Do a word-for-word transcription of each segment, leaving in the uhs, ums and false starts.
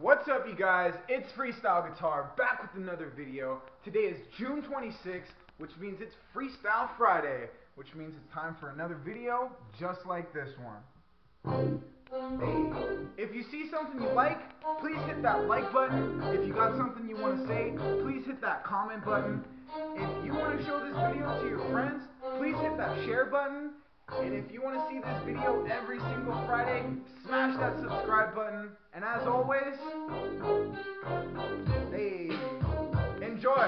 What's up, you guys? It's Freestyle Guitar back with another video. Today is June twenty-sixth, which means it's Freestyle Friday, which means it's time for another video just like this one. Hey, if you see something you like, please hit that like button. If you got something you want to say, please hit that comment button. If you want to show this video to your friends, please hit that share button. And if you want to see this video every single Friday, smash that subscribe button. And as always, hey, enjoy!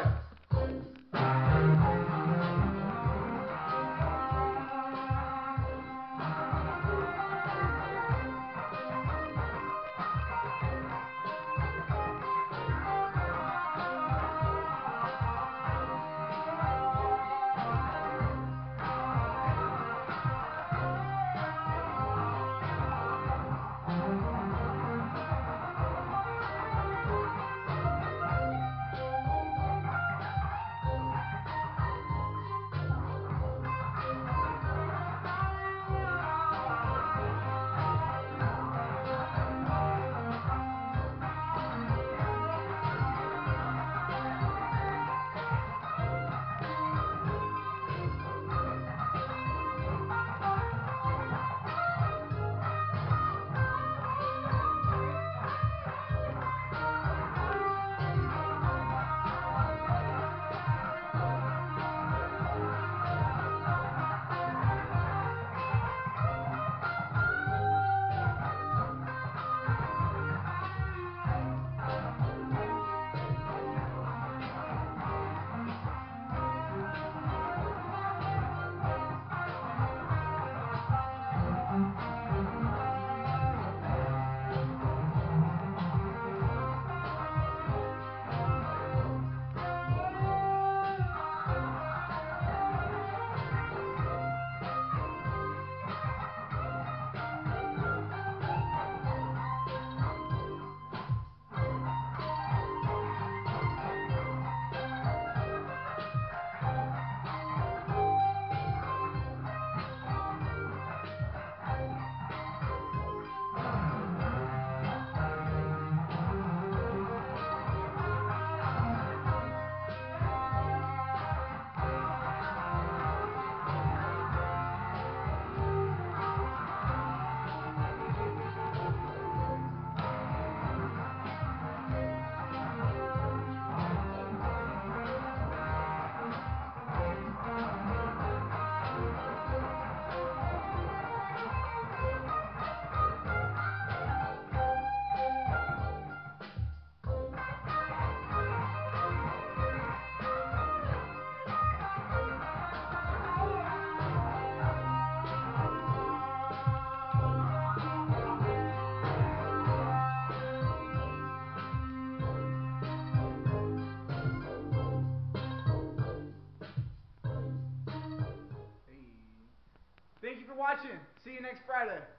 Thank you for watching. See you next Friday.